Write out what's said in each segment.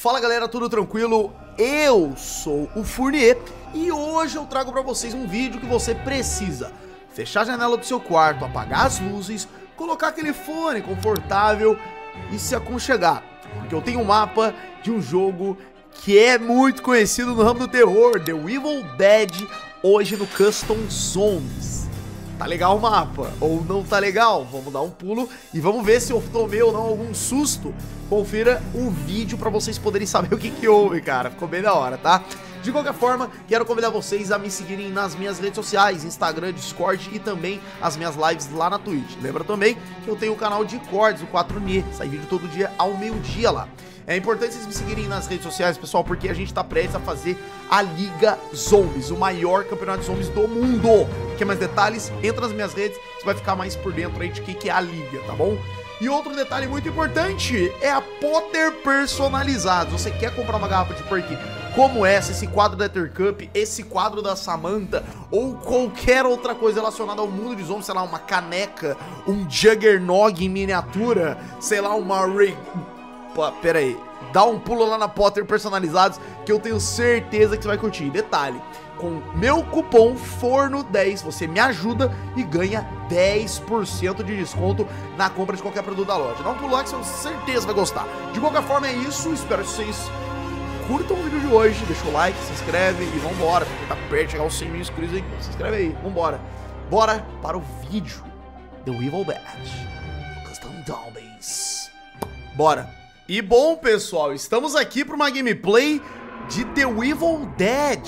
Fala galera, tudo tranquilo? Eu sou o Fournier e hoje eu trago pra vocês um vídeo que você precisa fechar a janela do seu quarto, apagar as luzes, colocar aquele fone confortável e se aconchegar, porque eu tenho um mapa de um jogo que é muito conhecido no ramo do terror, The Evil Dead, hoje no Custom Zones. Tá legal o mapa? Ou não tá legal? Vamos dar um pulo e vamos ver se eu tomei ou não algum susto. Confira o vídeo pra vocês poderem saber o que houve, cara. Ficou bem da hora, tá? De qualquer forma, quero convidar vocês a me seguirem nas minhas redes sociais, Instagram, Discord e também as minhas lives lá na Twitch. Lembra também que eu tenho o canal de cortes, o 4N, sai vídeo todo dia ao meio-dia lá. É importante vocês me seguirem nas redes sociais, pessoal, porque a gente tá prestes a fazer a Liga Zombies, o maior campeonato de zombies do mundo. Quer mais detalhes? Entra nas minhas redes, você vai ficar mais por dentro aí de que é a Liga, tá bom? E outro detalhe muito importante é a Potter personalizada. Você quer comprar uma garrafa de perk como essa, esse quadro da Ether Cup, esse quadro da Samantha ou qualquer outra coisa relacionada ao mundo de zombies, sei lá, uma caneca, um Juggernog em miniatura, sei lá, uma rig... Pera aí, dá um pulo lá na Potter personalizados que eu tenho certeza que você vai curtir. Detalhe, com meu cupom FORNO10 você me ajuda e ganha 10% de desconto na compra de qualquer produto da loja. Dá um pulo lá que você com certeza vai gostar. De qualquer forma é isso, espero que vocês curtam o vídeo de hoje, deixa o like, se inscreve e vambora, porque tá perto de chegar aos 100 mil inscritos aí, se inscreve aí, vambora. Bora para o vídeo The Evil Dead Custom Zombies. Bora. E bom, pessoal, estamos aqui para uma gameplay de The Evil Dead.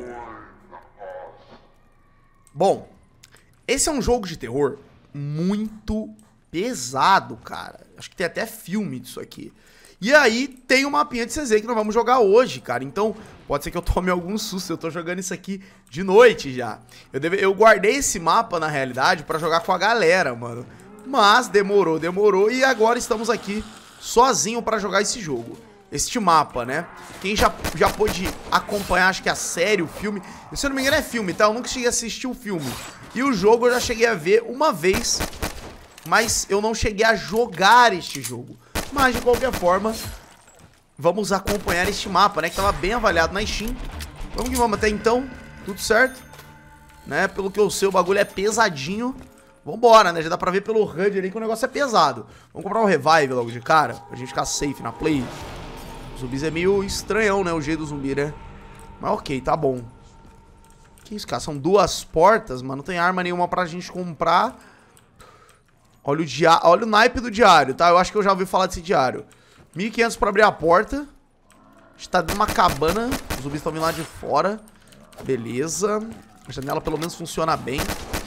Bom, esse é um jogo de terror muito pesado, cara. Acho que tem até filme disso aqui. E aí tem um mapinha de CZ que nós vamos jogar hoje, cara. Então pode ser que eu tome algum susto. Eu tô jogando isso aqui de noite já. Eu guardei esse mapa, na realidade, pra jogar com a galera, mano. Mas demorou e agora estamos aqui sozinho pra jogar esse jogo, este mapa, né? Quem já pôde acompanhar, acho que a série, o filme, se eu não me engano é filme, tá? Eu nunca cheguei a assistir o filme. E o jogo eu já cheguei a ver uma vez, mas eu não cheguei a jogar este jogo. Mas de qualquer forma, vamos acompanhar este mapa, né? Que tava bem avaliado na Steam. Vamos que vamos até então, tudo certo, né? Pelo que eu sei, o bagulho é pesadinho. Vambora, né? Já dá pra ver pelo HUD ali que o negócio é pesado. Vamos comprar um revive logo de cara, pra gente ficar safe na play. Os zumbis é meio estranhão, né? O jeito do zumbi, né? Mas ok, tá bom. Que isso, cara? São duas portas, mano. Não tem arma nenhuma pra gente comprar. Olha o naipe do diário, tá? Eu acho que eu já ouvi falar desse diário. 1.500 pra abrir a porta. A gente tá dentro de uma cabana. Os zumbis estão vindo lá de fora. Beleza. A janela pelo menos funciona bem.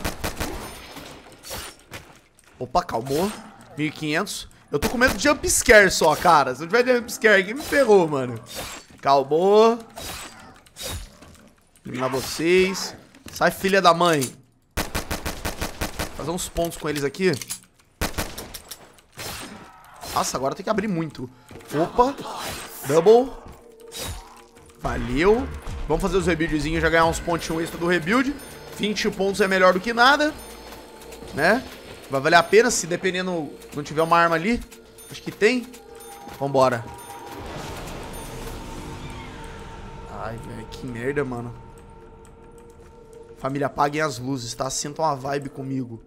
Opa, calmou. 1.500. Eu tô com medo de jumpscare só, cara. Se não tiver jumpscare aqui, me ferrou, mano. Calmou. Eliminar vocês. Sai, filha da mãe. Fazer uns pontos com eles aqui. Nossa, agora tem que abrir muito. Opa. Double. Valeu. Vamos fazer os rebuildzinhos, já ganhar uns pontinhos extra do rebuild. 20 pontos é melhor do que nada, né? Vai valer a pena se dependendo, não tiver uma arma ali. Acho que tem. Vambora. Ai, velho, que merda, mano. Família, apaguem as luzes, tá? Sintam uma vibe comigo.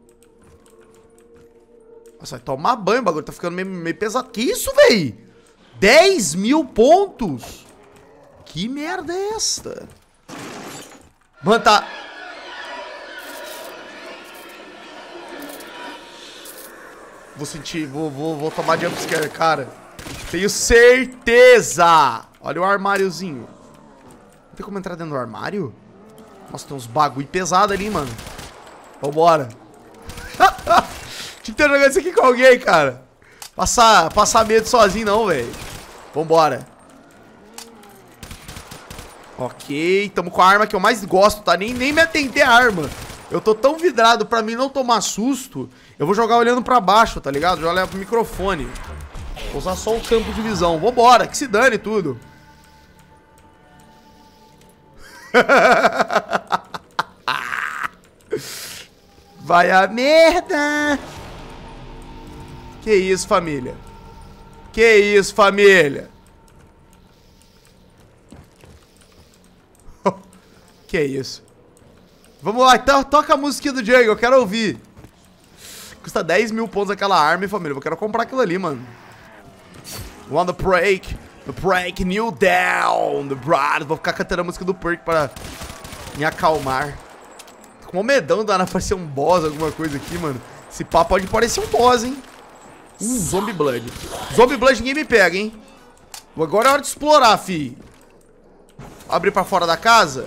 Nossa, vai tomar banho, o bagulho tá ficando meio pesado. Que isso, velho? 10 mil pontos? Que merda é esta? Mano, tá... Vou sentir, vou tomar jumpscare, cara. Tenho certeza. Olha o armáriozinho. Não tem como entrar dentro do armário? Nossa, tem uns bagulho pesado ali, mano. Vambora. Tinha que ter jogado isso aqui com alguém, cara. Passar medo sozinho não, velho. Vambora. Ok, tamo com a arma que eu mais gosto, tá? Nem me atentei a arma. Eu tô tão vidrado pra mim não tomar susto. Eu vou jogar olhando pra baixo, tá ligado? Já levo pro microfone. Vou usar só o campo de visão. Vambora, que se dane tudo. Vai a merda. Que isso, família? Que isso, família? Que é isso? Vamos lá, então, toca a musiquinha do Jungle, eu quero ouvir. Custa 10 mil pontos aquela arma, hein, família? Eu quero comprar aquilo ali, mano. On the break, kneel down, the bride. Vou ficar cantando a música do Perk pra me acalmar. Tô com um medão de aparecer um boss, alguma coisa aqui, mano. Esse pá pode parecer um boss, hein? Zombie Blood. Zombie Blood ninguém me pega, hein? Agora é hora de explorar, fi. Abrir pra fora da casa.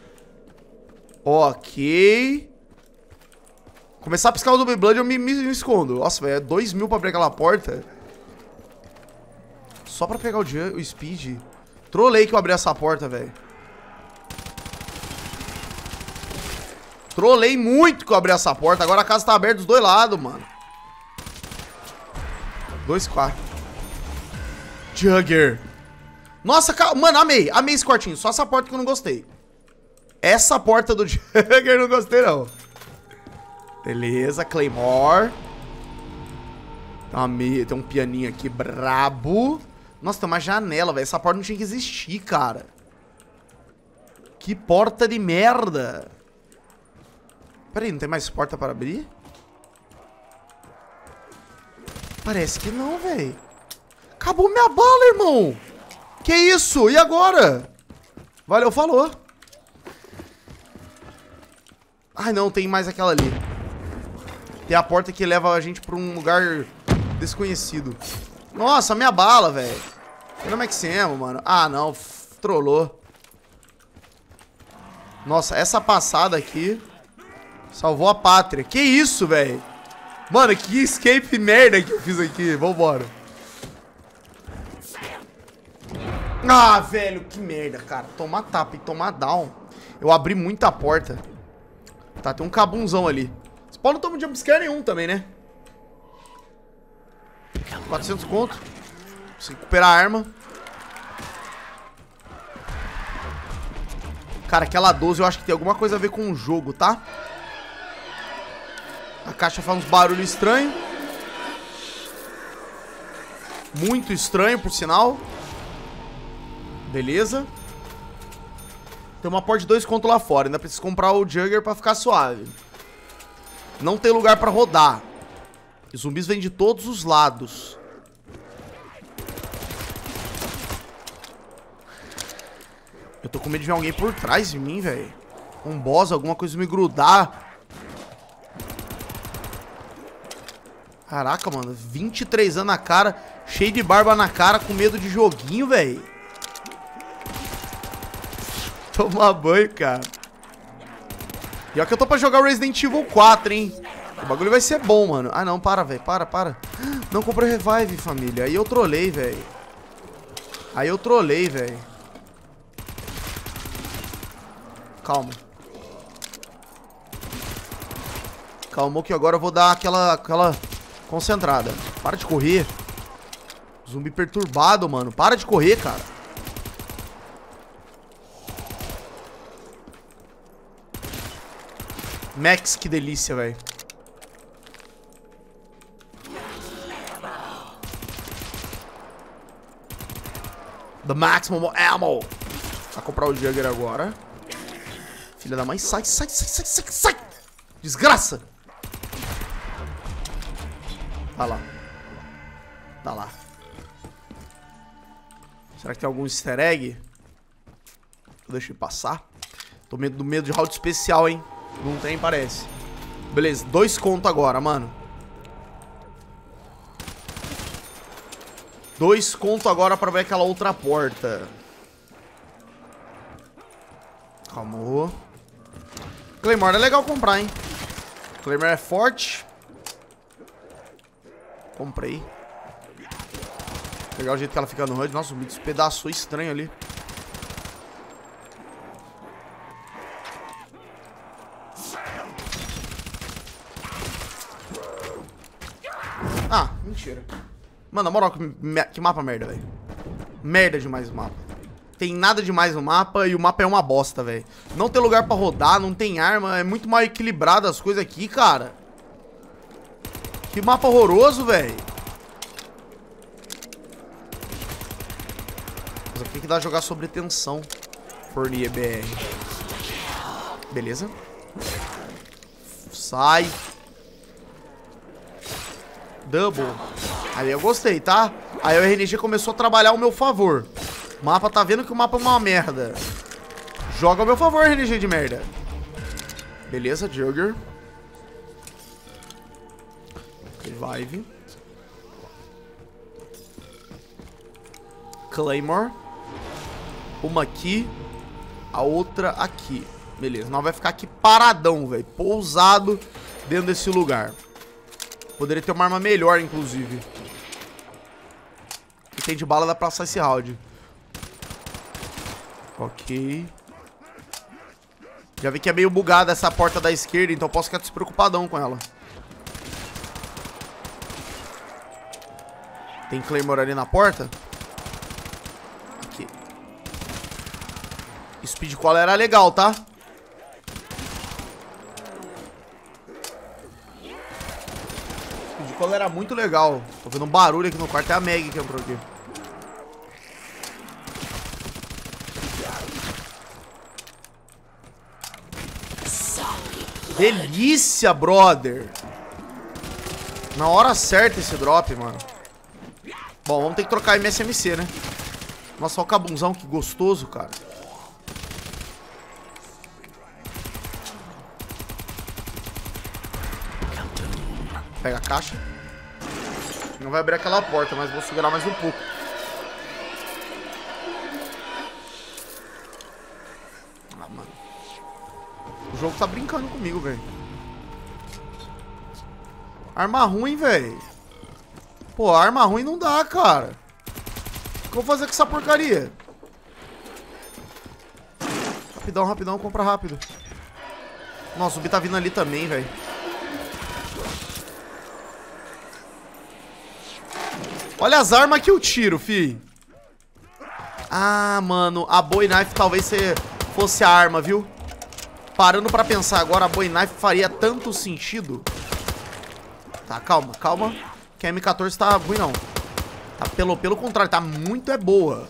Ok. Começar a piscar o Zombie Blood, eu me escondo. Nossa, velho, é 2 mil pra abrir aquela porta. Só pra pegar o speed. Trolei que eu abri essa porta, velho. Trolei muito que eu abri essa porta. Agora a casa tá aberta dos dois lados, mano. 2-4. Jugger. Nossa, mano, amei. Amei esse quartinho. Só essa porta que eu não gostei. Essa porta do Jugger eu não gostei, não. Beleza, Claymore. Tem um pianinho aqui brabo. Nossa, tem uma janela, velho. Essa porta não tinha que existir, cara. Que porta de merda. Pera aí, não tem mais porta para abrir? Parece que não, velho. Acabou minha bala, irmão. Que isso? E agora? Valeu, falou. Ai, não, tem mais aquela ali. Tem a porta que leva a gente pra um lugar desconhecido. Nossa, minha bala, velho. Como é que você ama, mano? Ah, não. Trollou. Nossa, essa passada aqui salvou a pátria. Que isso, velho? Mano, que escape merda que eu fiz aqui. Vambora. Ah, velho, que merda, cara. Tomar tapa e tomar down. Eu abri muita porta. Tá, tem um cabunzão ali. Spawn não toma jumpscare nenhum também, né? 400 conto. Preciso recuperar a arma. Cara, aquela 12 eu acho que tem alguma coisa a ver com o jogo, tá? A caixa faz uns barulhos estranhos. Muito estranho, por sinal. Beleza. Tem uma porta de 2 conto lá fora. Ainda preciso comprar o Jugger pra ficar suave. Não tem lugar pra rodar. Os zumbis vêm de todos os lados. Eu tô com medo de ver alguém por trás de mim, velho. Um boss, alguma coisa me grudar. Caraca, mano. 23 anos na cara. Cheio de barba na cara. Com medo de joguinho, velho. Tomar banho, cara. E ó que eu tô pra jogar Resident Evil 4, hein. O bagulho vai ser bom, mano. Ah, não, para, velho. Para. Não comprei revive, família. Aí eu trolei, velho. Calma. Calmou que agora eu vou dar aquela concentrada. Para de correr. Zumbi perturbado, mano. Para de correr, cara. Max, que delícia, velho. The maximum ammo. Vai comprar o Jugger agora. Filha da mãe, sai. Desgraça. Tá lá. Será que tem algum easter egg? Deixa eu passar. Tô do medo de round especial, hein. Não tem, parece. Beleza, 2 conto agora, mano. 2 conto agora pra ver aquela outra porta. Calma. Claymore é legal comprar, hein. Claymore é forte. Comprei. Legal o jeito que ela fica no HUD. Nossa, me despedaçou estranho ali. Ah, mentira. Mano, na moral, que mapa merda, velho. Merda demais o mapa. Tem nada demais no mapa e o mapa é uma bosta, velho. Não tem lugar pra rodar, não tem arma. É muito mal equilibrado as coisas aqui, cara. Que mapa horroroso, velho. Mas aqui que dá jogar sobre tensão. Fournier BR. Beleza. Sai. Double. Aí eu gostei, tá? Aí o RNG começou a trabalhar ao meu favor. O mapa tá vendo que o mapa é uma merda. Joga ao meu favor, RNG de merda. Beleza, Jugger. Revive. Claymore. Uma aqui. A outra aqui. Beleza, nós vai ficar aqui paradão, velho. Pousado dentro desse lugar. Poderia ter uma arma melhor, inclusive. O que tem de bala dá pra passar esse round. Ok. Já vi que é meio bugada essa porta da esquerda, então eu posso ficar despreocupadão com ela. Tem Claymore ali na porta. Aqui. Speed Cola era legal, tá? Speed Cola era muito legal. Tô vendo um barulho aqui no quarto. É a Meg que entrou aqui. Delícia, brother. Na hora certa esse drop, mano. Bom, vamos ter que trocar MSMC, né? Nossa, olha o cabunzão, que gostoso, cara. Pega a caixa. Não vai abrir aquela porta, mas vou segurar mais um pouco. Ah, mano. O jogo tá brincando comigo, velho. Arma ruim, velho. Pô, arma ruim não dá, cara. O que eu vou fazer com essa porcaria? Rapidão, rapidão, compra rápido. Nossa, o zumbi tá vindo ali também, velho. Olha as armas que eu tiro, fi. Ah, mano, a Bowie Knife talvez fosse a arma, viu? Parando pra pensar agora, a Bowie Knife faria tanto sentido. Tá, calma, calma. Que a M14 tá ruim, não. Tá, pelo contrário, tá muito boa.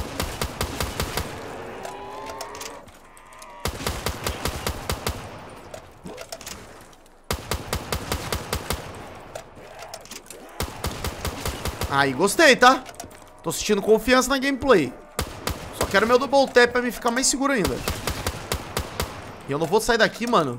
Aí, gostei, tá? Tô sentindo confiança na gameplay. Só quero meu double tap pra me ficar mais seguro ainda. E eu não vou sair daqui, mano.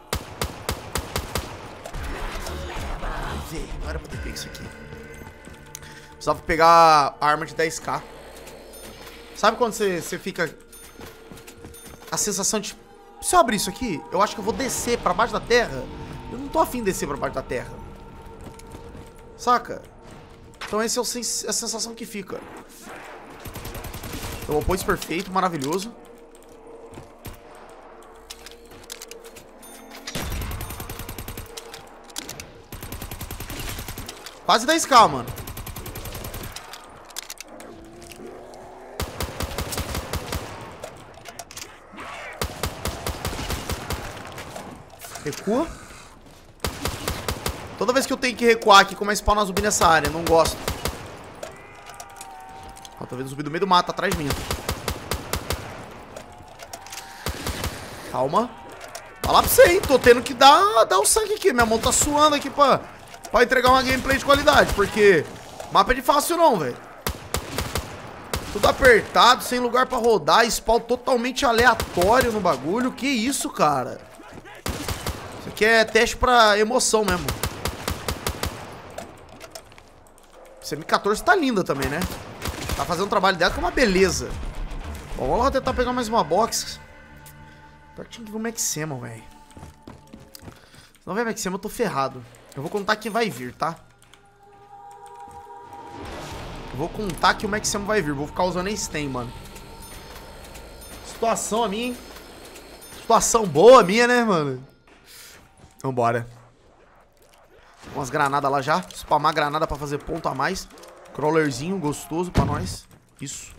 Não era pra ter pego isso aqui. Precisava pegar a arma de 10k. Sabe quando você fica... A sensação de... Se eu abrir isso aqui, eu acho que eu vou descer pra baixo da terra. Eu não tô afim de descer pra baixo da terra. Saca? Então essa é a sensação que fica. Então, o pôs perfeito, maravilhoso. Quase 10k, mano. Recua. Toda vez que eu tenho que recuar aqui, começa a spawnar zumbi nessa área. Não gosto. Ó, tô vendo zumbi do meio do mato atrás de mim. Calma. Fala pra você, hein? Tô tendo que dar o sangue aqui. Minha mão tá suando aqui pra entregar uma gameplay de qualidade. Porque mapa é de fácil não, velho. Tudo apertado, sem lugar pra rodar. Spawn totalmente aleatório no bagulho. Que isso, cara? Isso aqui é teste pra emoção mesmo. Essa M14 tá linda também, né? Tá fazendo o trabalho dela com uma beleza. Bom, vamos lá tentar pegar mais uma box. Pior que tinha que ver o Maximum, velho. Se não vier Maximum, eu tô ferrado. Eu vou contar que vai vir, tá? Eu vou contar que o Maximum vai vir. Vou ficar usando a Stem, mano. Situação a minha, hein? Situação boa minha, né, mano? Vambora. Umas granadas lá já. Spamar granada pra fazer ponto a mais. Crawlerzinho gostoso pra nós. Isso.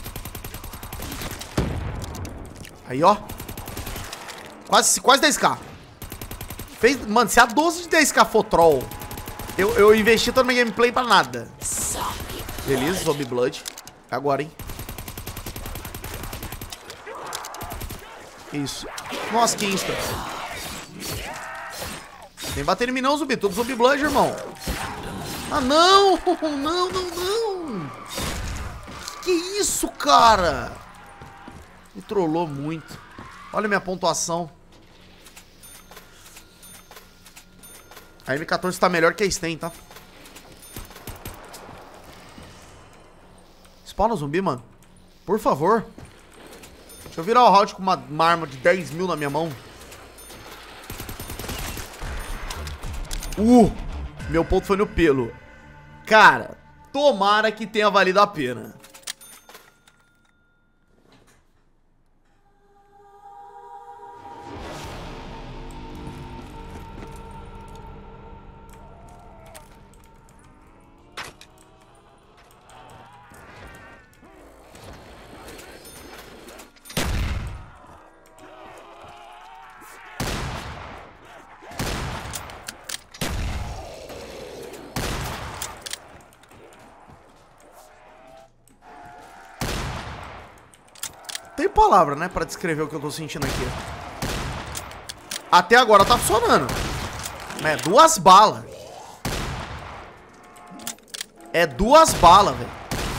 Aí, ó. Quase 10k. Fez, mano, se a 12 de 10k for troll, eu investi toda a minha gameplay pra nada. Beleza, Zombie Blood. É agora, hein. Que isso? Nossa, que insta. Vem bater em mim não, zumbi. Todo zumbi blood, irmão. Ah, não! Não, não, não! Que isso, cara? Me trollou muito. Olha minha pontuação. A M14 tá melhor que a Sten, tá? Spawna zumbi, mano. Por favor. Deixa eu virar o round com uma arma de 10 mil na minha mão. Meu ponto foi no pelo. Cara, tomara que tenha valido a pena. Tem palavra, né, pra descrever o que eu tô sentindo aqui. Até agora tá funcionando. É 2 balas. É 2 balas, velho.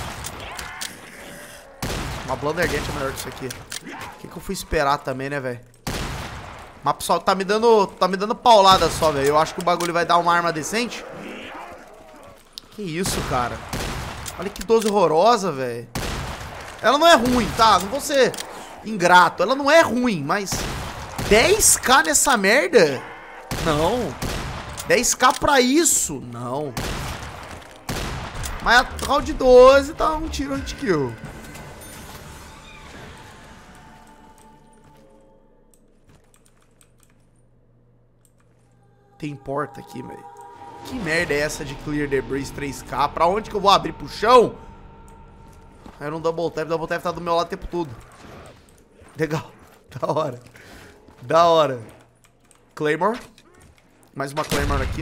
Uma Blundergate é melhor que isso aqui. O que eu fui esperar também, né, velho? Mas, pessoal, tá me dando paulada só, velho. Eu acho que o bagulho vai dar uma arma decente. Que isso, cara. Olha que 12 horrorosa, velho. Ela não é ruim, tá? Não vou ser ingrato. Ela não é ruim, mas 10k nessa merda? Não. 10k pra isso? Não. Mas a round 12 tá um tiro anti-kill. Tem porta aqui, velho. Que merda é essa de Clear Debris 3k? Pra onde que eu vou abrir? Pro chão? Era um double tap tá do meu lado o tempo todo. Legal. Da hora. Da hora. Claymore. Mais uma Claymore aqui.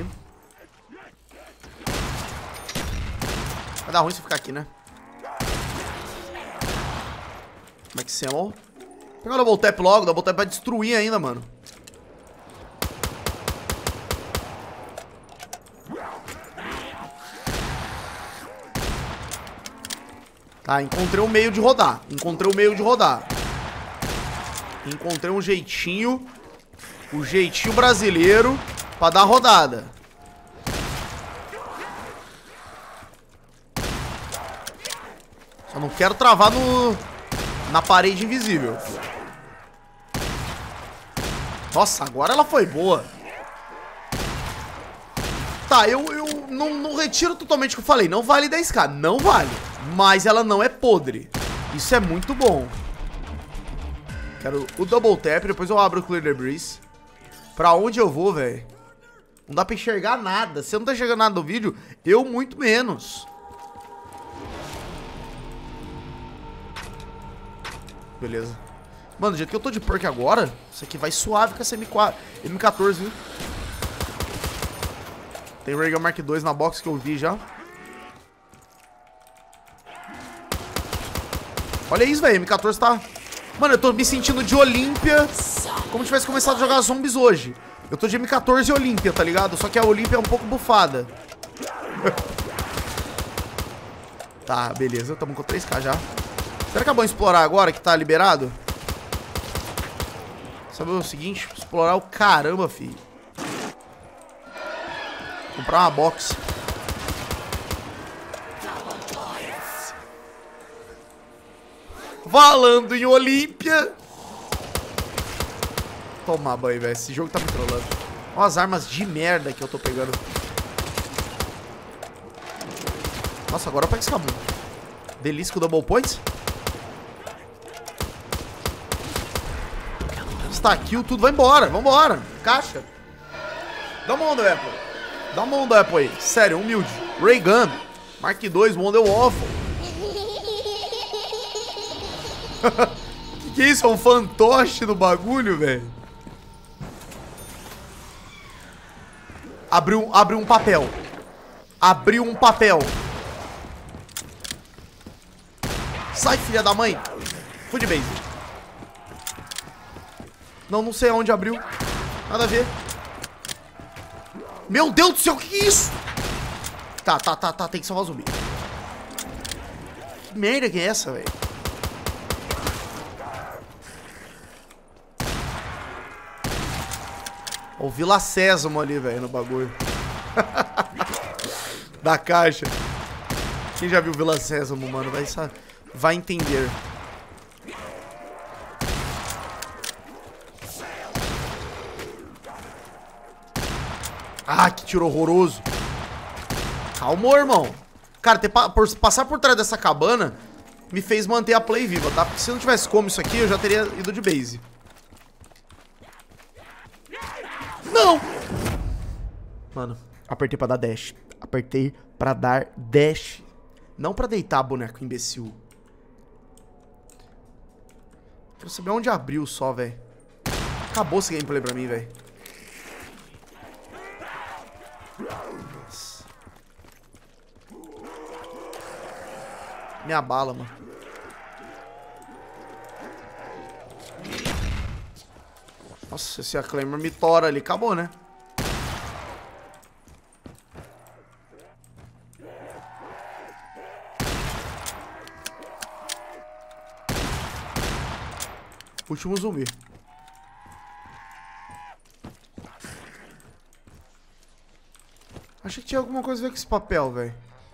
Vai dar ruim se ficar aqui, né? Como é que se chama? Pega o double tap logo. Double tap vai destruir ainda, mano. Tá, encontrei um meio de rodar. Encontrei um meio de rodar. Encontrei um jeitinho. O jeitinho brasileiro pra dar a rodada. Só não quero travar na parede invisível. Nossa, agora ela foi boa. Tá, eu não retiro totalmente o que eu falei. Não vale 10k, não vale. Mas ela não é podre. Isso é muito bom. Quero o double tap, depois eu abro o Clear Debris. Pra onde eu vou, velho? Não dá pra enxergar nada. Se eu não tá enxergando nada no vídeo, eu muito menos. Beleza. Mano, do jeito que eu tô de perk agora, isso aqui vai suave com essa M14, viu? Tem Reagan Mark II na box que eu vi já. Olha isso, velho. M14 tá... Mano, eu tô me sentindo de Olímpia, como se tivesse começado a jogar zombies hoje. Eu tô de M14 e Olímpia, tá ligado? Só que a Olímpia é um pouco bufada. Tá, beleza. Tamo com 3k já. Será que é bom explorar agora que tá liberado? Sabe o seguinte? Explorar o caramba, filho. Comprar uma box. Falando em Olímpia. Tomar banho, velho. Esse jogo tá me trollando. Olha as armas de merda que eu tô pegando. Nossa, agora eu pego esse cabum. Delícia com double points. Está kill, tudo. Vai embora, vambora. Caixa. Dá uma onda, Apple. Dá uma onda, Apple aí. Sério, humilde. Ray Gun. Mark II, Model Waffle. Que é isso? É um fantoche no bagulho, velho? Abriu um papel. Abriu um papel. Sai, filha da mãe. Fui de base. Não, não sei aonde abriu. Nada a ver. Meu Deus do céu, o que é isso? Tá. Tem que salvar o zumbi. Que merda que é essa, velho? Ó, o Vila Sésamo ali, velho, no bagulho. Da caixa. Quem já viu Vila Sésamo, mano, vai entender. Ah, que tiro horroroso. Calma, irmão. Cara, passar por trás dessa cabana me fez manter a play viva, tá? Porque se não tivesse como isso aqui, eu já teria ido de base. Não! Mano, apertei pra dar dash. Apertei pra dar dash. Não pra deitar, boneco imbecil. Quero saber onde abriu só, velho. Acabou esse gameplay pra mim, velho. Minha bala, mano. Nossa, esse Acclaimer me tora ali. Acabou, né? Último zumbi. Achei que tinha alguma coisa a ver com esse papel, velho.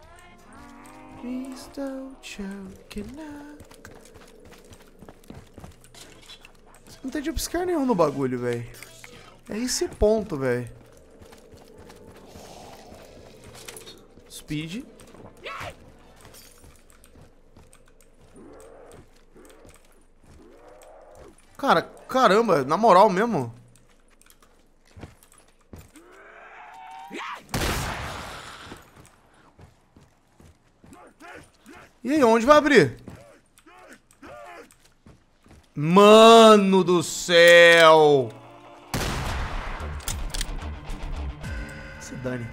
Não tem jumpscare nenhum no bagulho, velho. É esse ponto, velho. Speed. Cara, caramba, na moral mesmo. E aí, onde vai abrir? Mano do céu! Se dane.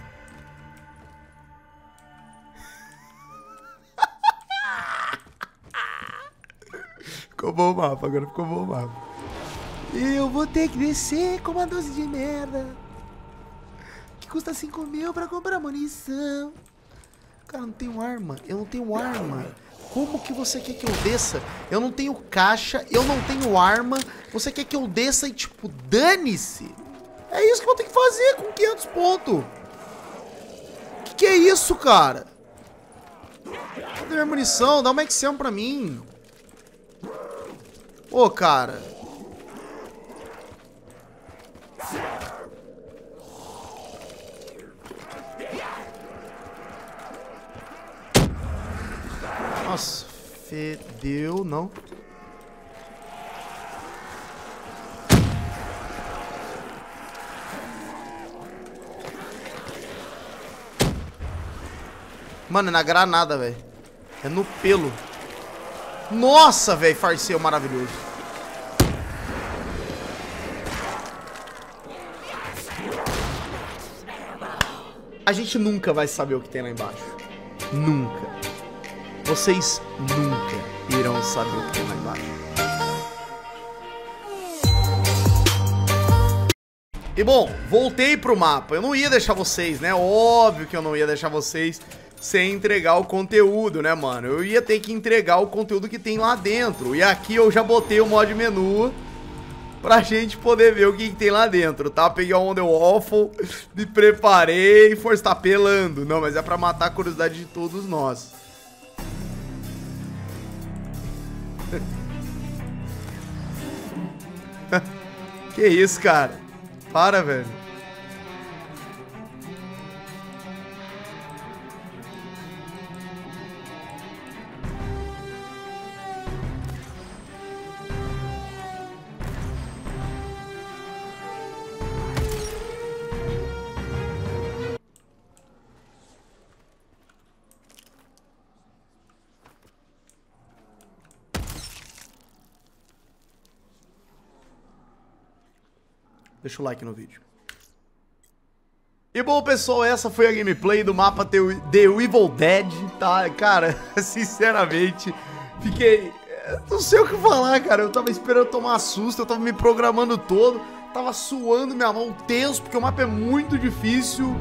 Ficou bom o mapa, agora ficou bom o mapa. Eu vou ter que descer com uma dose de merda que custa 5 mil pra comprar munição. Cara, eu não tenho arma. Eu não tenho arma. Como que você quer que eu desça? Eu não tenho caixa, eu não tenho arma. Você quer que eu desça e, tipo, dane-se? É isso que eu vou ter que fazer com 500 pontos. Que é isso, cara? Cadê minha munição? Dá uma XM pra mim. Ô, cara. Nossa, fedeu, não. Mano, é na granada, velho. É no pelo. Nossa, velho, farceu maravilhoso. A gente nunca vai saber o que tem lá embaixo. Nunca. Vocês nunca irão saber o que tem lá embaixo. E bom, voltei pro mapa. Eu não ia deixar vocês, né? Óbvio que eu não ia deixar vocês sem entregar o conteúdo, né, mano? Eu ia ter que entregar o conteúdo que tem lá dentro. E aqui eu já botei o mod menu pra gente poder ver o que tem lá dentro, tá? Peguei o Wonder Waffle, me preparei e força, tá pelando. Não, mas é pra matar a curiosidade de todos nós. Que isso, cara? Para, velho. Deixa o like no vídeo. E bom, pessoal, essa foi a gameplay do mapa The Evil Dead, tá? Cara, sinceramente, fiquei... Não sei o que falar, cara. Eu tava esperando tomar susto, eu tava me programando todo, tava suando minha mão, tenso, porque o mapa é muito difícil.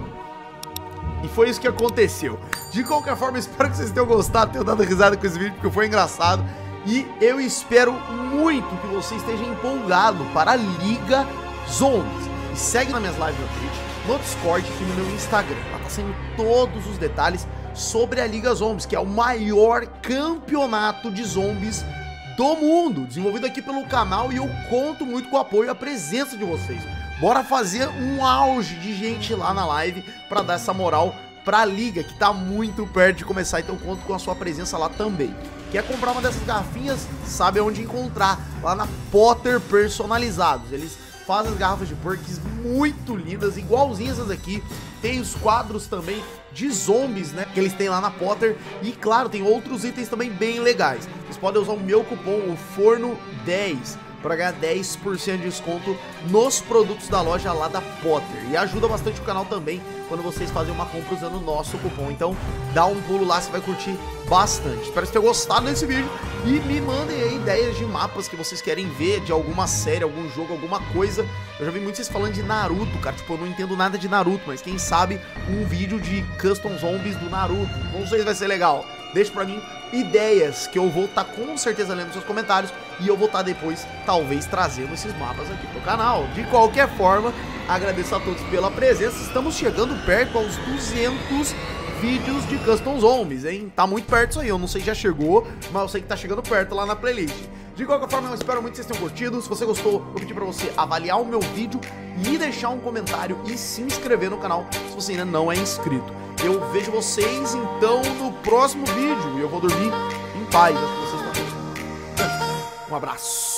E foi isso que aconteceu. De qualquer forma, espero que vocês tenham gostado, tenham dado risada com esse vídeo, porque foi engraçado. E eu espero muito que você esteja empolgado para a Liga Zombies. E segue nas minhas lives na Twitch, no Discord e no meu Instagram. Lá tá saindo todos os detalhes sobre a Liga Zombies, que é o maior campeonato de zombies do mundo, desenvolvido aqui pelo canal, e eu conto muito com o apoio e a presença de vocês. Bora fazer um auge de gente lá na live pra dar essa moral pra liga, que tá muito perto de começar, então conto com a sua presença lá também. Quer comprar uma dessas garrafinhas? Sabe onde encontrar, lá na Potter Personalizados. Eles fazem as garrafas de perks muito lindas, igualzinhas essas aqui. Tem os quadros também de zombies, né, que eles têm lá na Potter. E claro, tem outros itens também bem legais. Vocês podem usar o meu cupom, o Forno10, para ganhar 10% de desconto nos produtos da loja lá da Potter. E ajuda bastante o canal também quando vocês fazem uma compra usando o nosso cupom. Então dá um pulo lá, você vai curtir bastante. Espero que tenham gostado desse vídeo e me mandem aí ideias de mapas que vocês querem ver, de alguma série, algum jogo, alguma coisa. Eu já vi muitos vocês falando de Naruto, cara. Tipo, eu não entendo nada de Naruto, mas quem sabe um vídeo de custom zombies do Naruto. Não sei se vai ser legal. Deixa pra mim ideias que eu vou estar com certeza lendo nos seus comentários, e eu vou estar depois, talvez, trazendo esses mapas aqui pro canal. De qualquer forma, agradeço a todos pela presença. Estamos chegando perto aos 200 vídeos de Custom Zombies, hein? Tá muito perto isso aí, eu não sei se já chegou, mas eu sei que tá chegando perto lá na playlist. De qualquer forma, eu espero muito que vocês tenham curtido. Se você gostou, eu pedi pra você avaliar o meu vídeo e deixar um comentário e se inscrever no canal se você ainda não é inscrito. Eu vejo vocês, então, no próximo vídeo. E eu vou dormir em paz. Acho que vocês também. Um abraço.